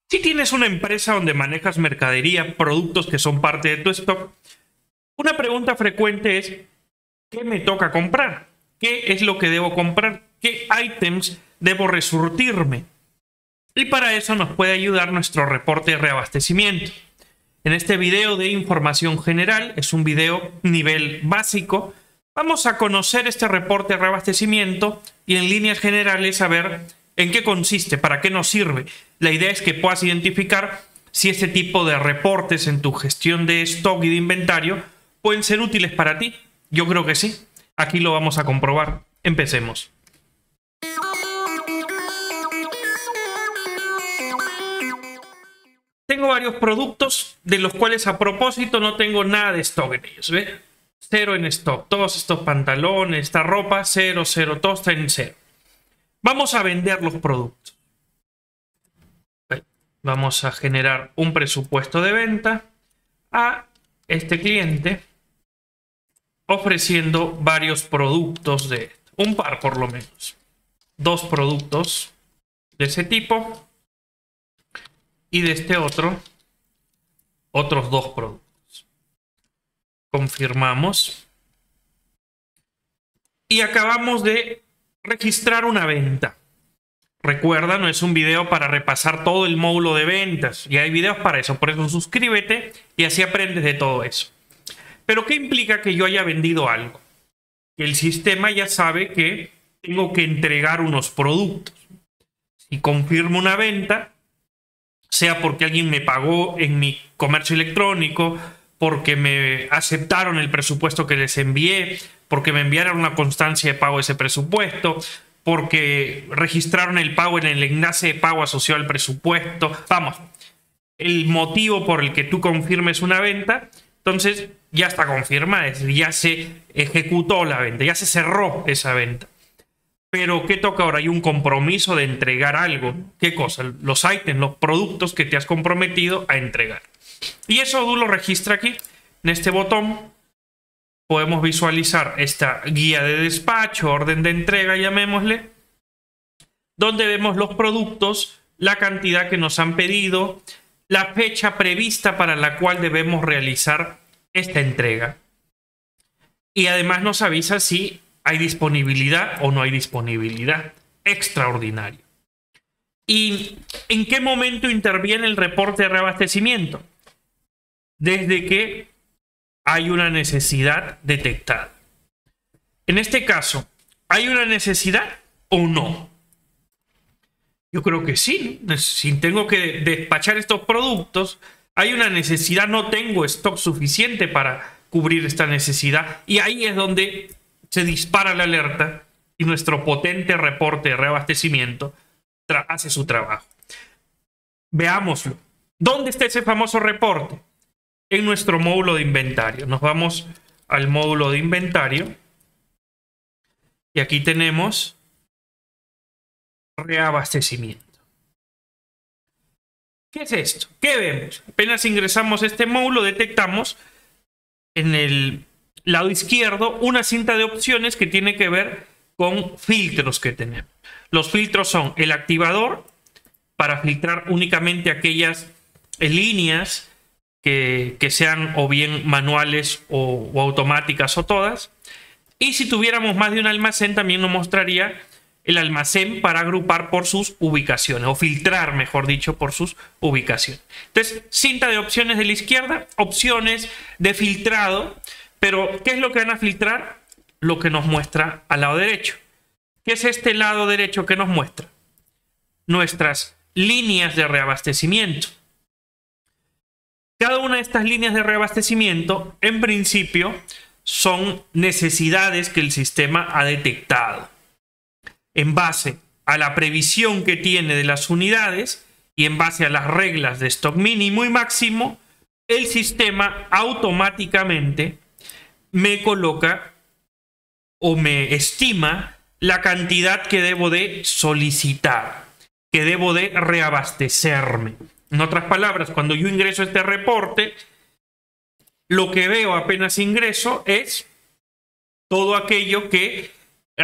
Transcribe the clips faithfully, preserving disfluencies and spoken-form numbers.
Si tienes una empresa donde manejas mercadería, productos que son parte de tu stock, una pregunta frecuente es: ¿qué me toca comprar? ¿Qué es lo que debo comprar? ¿Qué ítems debo resurtirme? Y para eso nos puede ayudar nuestro reporte de reabastecimiento. En este video de información general, es un video nivel básico, vamos a conocer este reporte de reabastecimiento y en líneas generales saber en qué consiste, para qué nos sirve. La idea es que puedas identificar si este tipo de reportes en tu gestión de stock y de inventario pueden ser útiles para ti. Yo creo que sí. Aquí lo vamos a comprobar. Empecemos. Tengo varios productos de los cuales a propósito no tengo nada de stock en ellos. ¿Ves? Cero en stock. Todos estos pantalones, esta ropa, cero, cero. Todo está en cero. Vamos a vender los productos. Vamos a generar un presupuesto de venta a este cliente ofreciendo varios productos de esto. Un par por lo menos. Dos productos de ese tipo. Y de este otro, otros dos productos. Confirmamos. Y acabamos de registrar una venta. Recuerda, no es un video para repasar todo el módulo de ventas. Y hay videos para eso. Por eso suscríbete y así aprendes de todo eso. Pero ¿qué implica que yo haya vendido algo? Que el sistema ya sabe que tengo que entregar unos productos. Si confirmo una venta, sea porque alguien me pagó en mi comercio electrónico, porque me aceptaron el presupuesto que les envié, porque me enviaron una constancia de pago de ese presupuesto, porque registraron el pago en el enlace de pago asociado al presupuesto. Vamos, el motivo por el que tú confirmes una venta, entonces ya está confirmada, es decir, ya se ejecutó la venta, ya se cerró esa venta. Pero ¿qué toca ahora? Hay un compromiso de entregar algo. ¿Qué cosa? Los ítems, los productos que te has comprometido a entregar. Y eso Odoo lo registra aquí. En este botón podemos visualizar esta guía de despacho, orden de entrega, llamémosle, donde vemos los productos, la cantidad que nos han pedido, la fecha prevista para la cual debemos realizar esta entrega. Y además nos avisa si hay disponibilidad o no hay disponibilidad. Extraordinario. ¿Y en qué momento interviene el reporte de reabastecimiento? Desde que hay una necesidad detectada. En este caso, ¿hay una necesidad o no? Yo creo que sí. Si tengo que despachar estos productos, hay una necesidad, no tengo stock suficiente para cubrir esta necesidad. Y ahí es donde se dispara la alerta y nuestro potente reporte de reabastecimiento hace su trabajo. Veámoslo. ¿Dónde está ese famoso reporte? En nuestro módulo de inventario. Nos vamos al módulo de inventario. Y aquí tenemos reabastecimiento. ¿Qué es esto? ¿Qué vemos? Apenas ingresamos a este módulo, detectamos en el lado izquierdo una cinta de opciones que tiene que ver con filtros que tenemos. Los filtros son el activador para filtrar únicamente aquellas líneas que, que sean o bien manuales o, o automáticas o todas. Y si tuviéramos más de un almacén también nos mostraría el almacén para agrupar por sus ubicaciones o filtrar, mejor dicho, por sus ubicaciones. Entonces, cinta de opciones de la izquierda, opciones de filtrado. Pero, ¿qué es lo que van a filtrar? Lo que nos muestra al lado derecho. ¿Qué es este lado derecho que nos muestra? Nuestras líneas de reabastecimiento. Cada una de estas líneas de reabastecimiento, en principio, son necesidades que el sistema ha detectado. En base a la previsión que tiene de las unidades y en base a las reglas de stock mínimo y máximo, el sistema automáticamente me coloca o me estima la cantidad que debo de solicitar, que debo de reabastecerme. En otras palabras, cuando yo ingreso a este reporte, lo que veo apenas ingreso es todo aquello que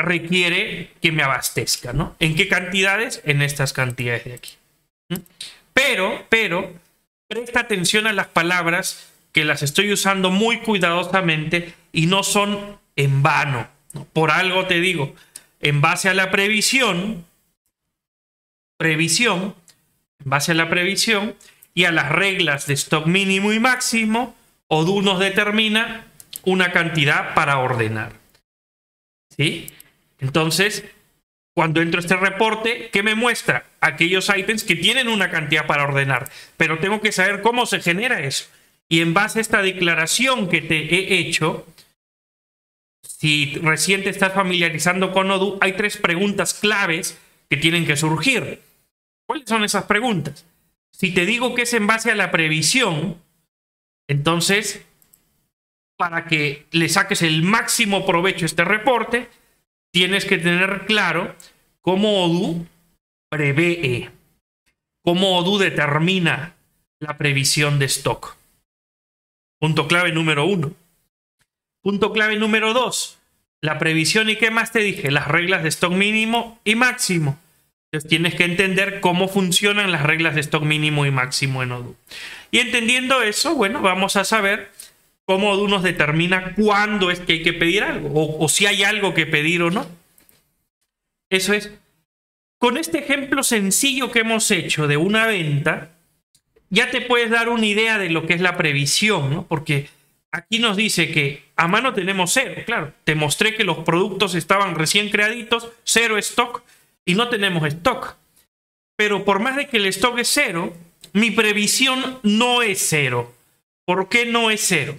requiere que me abastezca, ¿no? ¿En qué cantidades? En estas cantidades de aquí. Pero, pero, presta atención a las palabras que las estoy usando muy cuidadosamente y no son en vano, ¿no? Por algo te digo, en base a la previsión, previsión, en base a la previsión y a las reglas de stock mínimo y máximo, Odoo nos determina una cantidad para ordenar. ¿Sí? Entonces, cuando entro a este reporte, ¿qué me muestra? Aquellos ítems que tienen una cantidad para ordenar, pero tengo que saber cómo se genera eso. Y en base a esta declaración que te he hecho, si recién te estás familiarizando con Odoo, hay tres preguntas claves que tienen que surgir. ¿Cuáles son esas preguntas? Si te digo que es en base a la previsión, entonces, para que le saques el máximo provecho a este reporte, tienes que tener claro cómo Odoo prevé, cómo Odoo determina la previsión de stock. Punto clave número uno. Punto clave número dos. La previsión y qué más te dije, las reglas de stock mínimo y máximo. Entonces tienes que entender cómo funcionan las reglas de stock mínimo y máximo en Odoo. Y entendiendo eso, bueno, vamos a saber cómo Odoo nos determina cuándo es que hay que pedir algo, o, o si hay algo que pedir o no. Eso es. Con este ejemplo sencillo que hemos hecho de una venta, ya te puedes dar una idea de lo que es la previsión, ¿no? Porque aquí nos dice que a mano tenemos cero, claro. Te mostré que los productos estaban recién creaditos, cero stock, y no tenemos stock. Pero por más de que el stock es cero, mi previsión no es cero. ¿Por qué no es cero?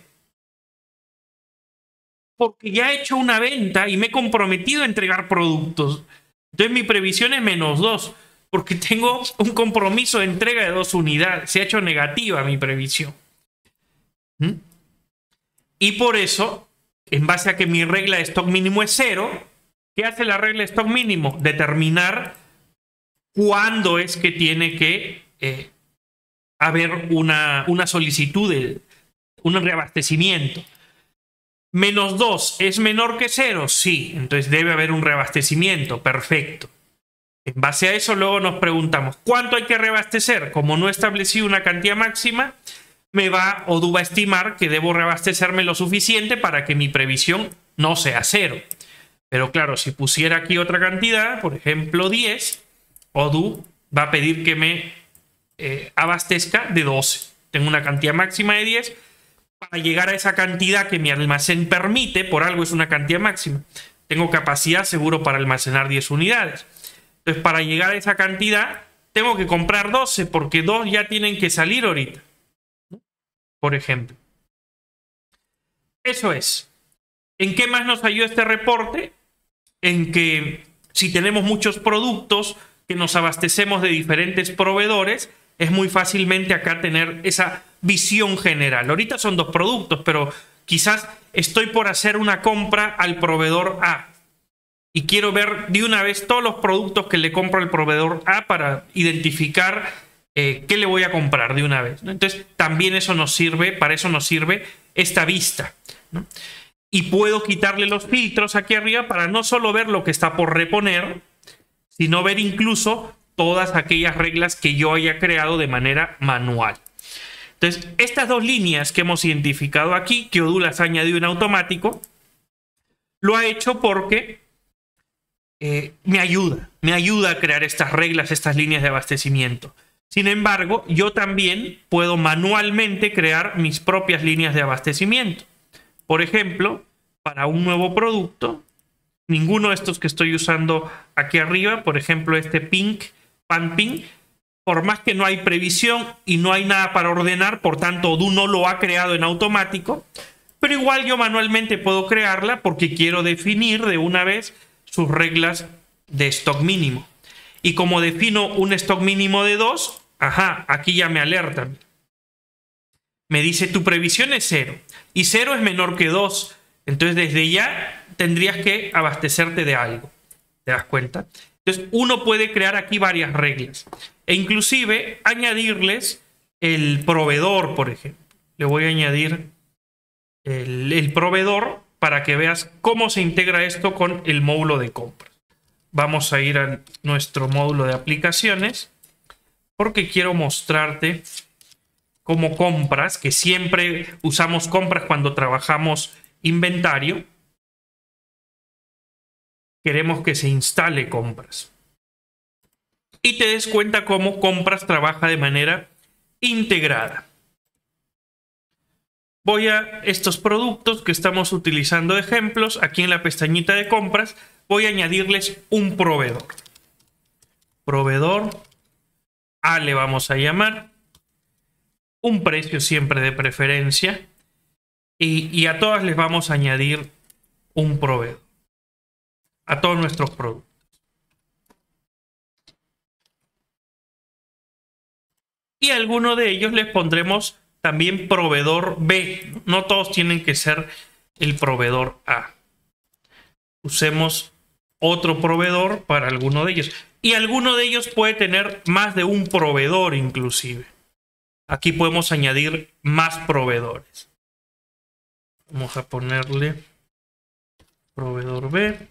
Porque ya he hecho una venta y me he comprometido a entregar productos. Entonces mi previsión es menos dos, porque tengo un compromiso de entrega de dos unidades. Se ha hecho negativa mi previsión. ¿Mm? Y por eso, en base a que mi regla de stock mínimo es cero, ¿qué hace la regla de stock mínimo? Determinar cuándo es que tiene que eh, haber una, una solicitud de un reabastecimiento. Menos dos es menor que cero, sí, entonces debe haber un reabastecimiento, perfecto. En base a eso luego nos preguntamos, ¿cuánto hay que reabastecer? Como no he establecido una cantidad máxima, me va Odoo va a estimar que debo reabastecerme lo suficiente para que mi previsión no sea cero. Pero claro, si pusiera aquí otra cantidad, por ejemplo diez, Odoo va a pedir que me eh, abastezca de doce. Tengo una cantidad máxima de diez. Para llegar a esa cantidad que mi almacén permite, por algo es una cantidad máxima, tengo capacidad seguro para almacenar diez unidades. Entonces, para llegar a esa cantidad, tengo que comprar doce, porque dos ya tienen que salir ahorita. Por ejemplo. Eso es. ¿En qué más nos ayuda este reporte? En que si tenemos muchos productos que nos abastecemos de diferentes proveedores, es muy fácilmente acá tener esa visión general. Ahorita son dos productos, pero quizás estoy por hacer una compra al proveedor A y quiero ver de una vez todos los productos que le compro al proveedor A para identificar eh, qué le voy a comprar de una vez, ¿no? Entonces también eso nos sirve, para eso nos sirve esta vista, ¿no? Y puedo quitarle los filtros aquí arriba para no solo ver lo que está por reponer, sino ver incluso todas aquellas reglas que yo haya creado de manera manual. Entonces, estas dos líneas que hemos identificado aquí, que Odoo las ha añadido en automático, lo ha hecho porque eh, me ayuda, me ayuda a crear estas reglas, estas líneas de abastecimiento. Sin embargo, yo también puedo manualmente crear mis propias líneas de abastecimiento. Por ejemplo, para un nuevo producto, ninguno de estos que estoy usando aquí arriba, por ejemplo, este Pink, Pan Pink, por más que no hay previsión y no hay nada para ordenar, por tanto Odoo no lo ha creado en automático, pero igual yo manualmente puedo crearla porque quiero definir de una vez sus reglas de stock mínimo. Y como defino un stock mínimo de dos, ajá, aquí ya me alerta. Me dice tu previsión es cero y cero es menor que dos. Entonces desde ya tendrías que abastecerte de algo. ¿Te das cuenta? Entonces uno puede crear aquí varias reglas e inclusive añadirles el proveedor, por ejemplo. Le voy a añadir el, el proveedor para que veas cómo se integra esto con el módulo de compras. Vamos a ir a nuestro módulo de aplicaciones porque quiero mostrarte cómo compras, que siempre usamos compras cuando trabajamos inventario. Queremos que se instale compras. Y te des cuenta cómo compras trabaja de manera integrada. Voy a estos productos que estamos utilizando de ejemplos. Aquí en la pestañita de compras voy a añadirles un proveedor. Proveedor A le vamos a llamar. Un precio siempre de preferencia. Y, y a todas les vamos a añadir un proveedor. A todos nuestros productos. Y a alguno de ellos les pondremos también proveedor B. No todos tienen que ser el proveedor A. Usemos otro proveedor para alguno de ellos. Y alguno de ellos puede tener más de un proveedor inclusive. Aquí podemos añadir más proveedores. Vamos a ponerle proveedor B.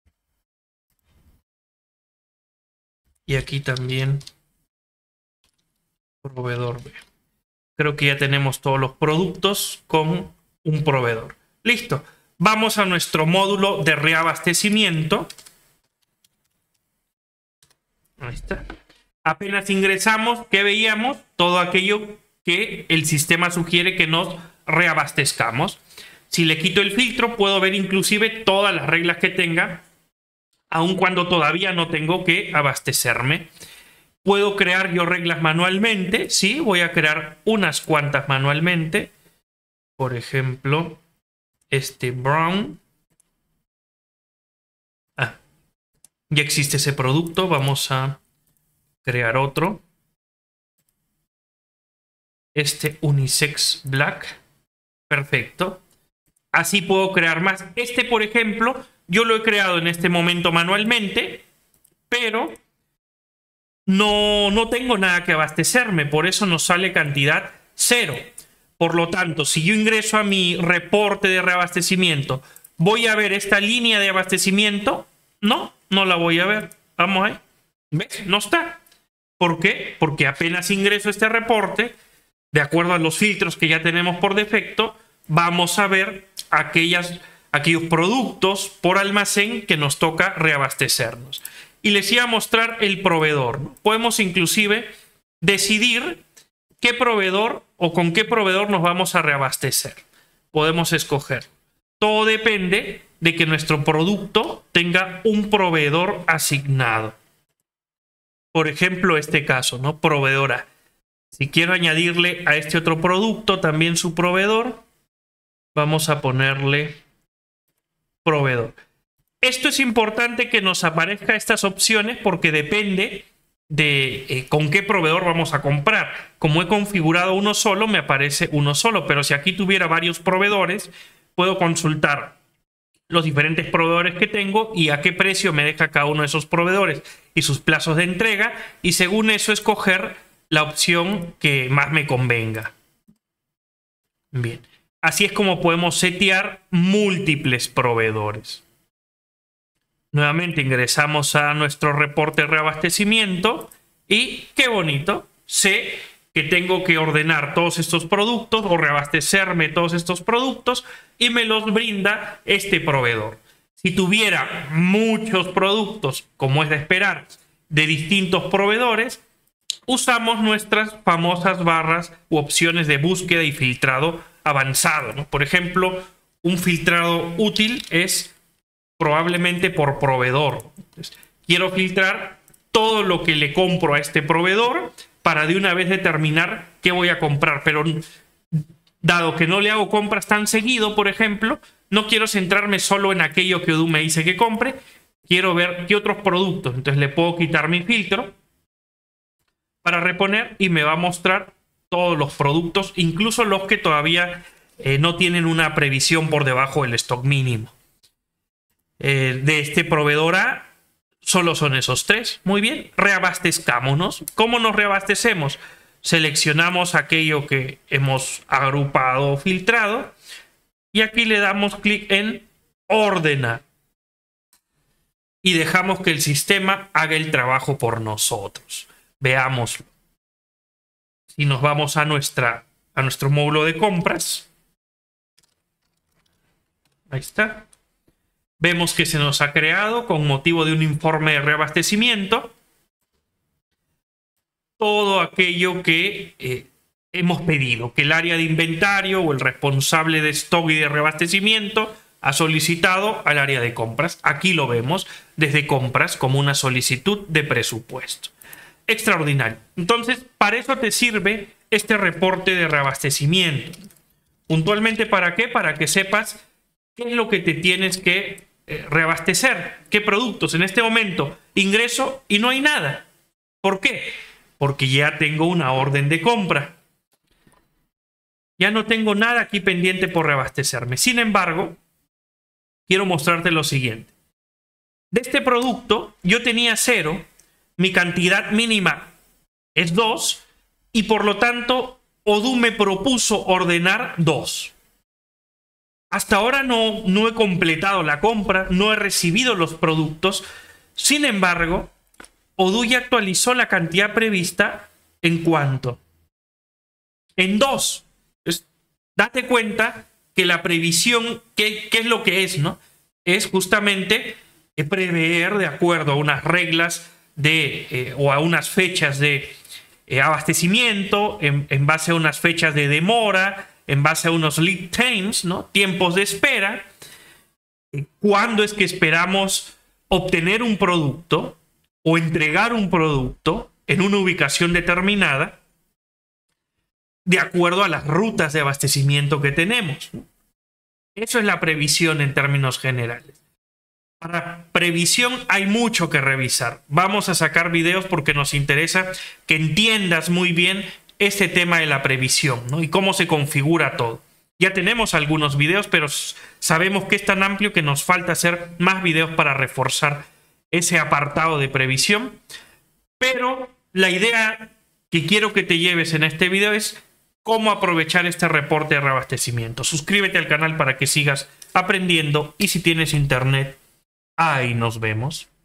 Y aquí también proveedor B. Creo que ya tenemos todos los productos con un proveedor. Listo. Vamos a nuestro módulo de reabastecimiento. Ahí está. Apenas ingresamos, ¿qué veíamos? Todo aquello que el sistema sugiere que nos reabastezcamos. Si le quito el filtro, puedo ver inclusive todas las reglas que tenga, aun cuando todavía no tengo que abastecerme. Puedo crear yo reglas manualmente. Sí, voy a crear unas cuantas manualmente. Por ejemplo, este brown. Ah, ya existe ese producto. Vamos a crear otro. Este unisex black. Perfecto. Así puedo crear más. Este, por ejemplo, yo lo he creado en este momento manualmente, pero no, no tengo nada que abastecerme. Por eso nos sale cantidad cero. Por lo tanto, si yo ingreso a mi reporte de reabastecimiento, ¿voy a ver esta línea de abastecimiento? No, no la voy a ver. Vamos ahí. ¿Ves? No está. ¿Por qué? Porque apenas ingreso a este reporte, de acuerdo a los filtros que ya tenemos por defecto, vamos a ver aquellas, aquellos productos por almacén que nos toca reabastecernos. Y les iba a mostrar el proveedor, ¿no? Podemos inclusive decidir qué proveedor o con qué proveedor nos vamos a reabastecer. Podemos escoger. Todo depende de que nuestro producto tenga un proveedor asignado. Por ejemplo, este caso, ¿no? Proveedor A. Si quiero añadirle a este otro producto también su proveedor, vamos a ponerle proveedor. Esto es importante que nos aparezcan estas opciones porque depende de eh, con qué proveedor vamos a comprar. Como he configurado uno solo, me aparece uno solo, pero si aquí tuviera varios proveedores, puedo consultar los diferentes proveedores que tengo y a qué precio me deja cada uno de esos proveedores y sus plazos de entrega, y según eso escoger la opción que más me convenga. Bien, así es como podemos setear múltiples proveedores. Nuevamente ingresamos a nuestro reporte de reabastecimiento y qué bonito, sé que tengo que ordenar todos estos productos o reabastecerme todos estos productos y me los brinda este proveedor. Si tuviera muchos productos, como es de esperar, de distintos proveedores, usamos nuestras famosas barras u opciones de búsqueda y filtrado avanzado, ¿no? Por ejemplo, un filtrado útil es probablemente por proveedor. Entonces, quiero filtrar todo lo que le compro a este proveedor para de una vez determinar qué voy a comprar. Pero dado que no le hago compras tan seguido, por ejemplo, no quiero centrarme solo en aquello que Odoo me dice que compre. Quiero ver qué otros productos. Entonces le puedo quitar mi filtro para reponer y me va a mostrar todos los productos, incluso los que todavía eh, no tienen una previsión por debajo del stock mínimo. Eh, de este proveedor A, solo son esos tres. Muy bien, reabastezcámonos. ¿Cómo nos reabastecemos? Seleccionamos aquello que hemos agrupado o filtrado y aquí le damos clic en ordenar y dejamos que el sistema haga el trabajo por nosotros. Veámoslo. Si nos vamos a, nuestra, a nuestro módulo de compras, ahí está. Vemos que se nos ha creado, con motivo de un informe de reabastecimiento, todo aquello que eh, hemos pedido, que el área de inventario o el responsable de stock y de reabastecimiento ha solicitado al área de compras. Aquí lo vemos desde compras como una solicitud de presupuesto. Extraordinario. Entonces, para eso te sirve este reporte de reabastecimiento. Puntualmente, ¿para qué? Para que sepas qué es lo que te tienes que eh, reabastecer, qué productos. En este momento ingreso y no hay nada. ¿Por qué? Porque ya tengo una orden de compra. Ya no tengo nada aquí pendiente por reabastecerme. Sin embargo, quiero mostrarte lo siguiente. De este producto yo tenía cero, mi cantidad mínima es dos y por lo tanto Odoo me propuso ordenar dos. Hasta ahora no, no he completado la compra, no he recibido los productos. Sin embargo, Odoo ya actualizó la cantidad prevista en cuánto. En dos. Entonces, date cuenta que la previsión, ¿qué, qué es lo que es, no? Es justamente prever de acuerdo a unas reglas de, eh, o a unas fechas de eh, abastecimiento, en, en base a unas fechas de demora, en base a unos lead times, ¿no? Tiempos de espera. Eh, ¿Cuándo es que esperamos obtener un producto o entregar un producto en una ubicación determinada de acuerdo a las rutas de abastecimiento que tenemos? Eso es la previsión en términos generales. Para previsión hay mucho que revisar. Vamos a sacar videos porque nos interesa que entiendas muy bien este tema de la previsión, ¿no? Y cómo se configura todo. Ya tenemos algunos videos, pero sabemos que es tan amplio que nos falta hacer más videos para reforzar ese apartado de previsión. Pero la idea que quiero que te lleves en este video es cómo aprovechar este reporte de reabastecimiento. Suscríbete al canal para que sigas aprendiendo y si tienes internet, ahí nos vemos.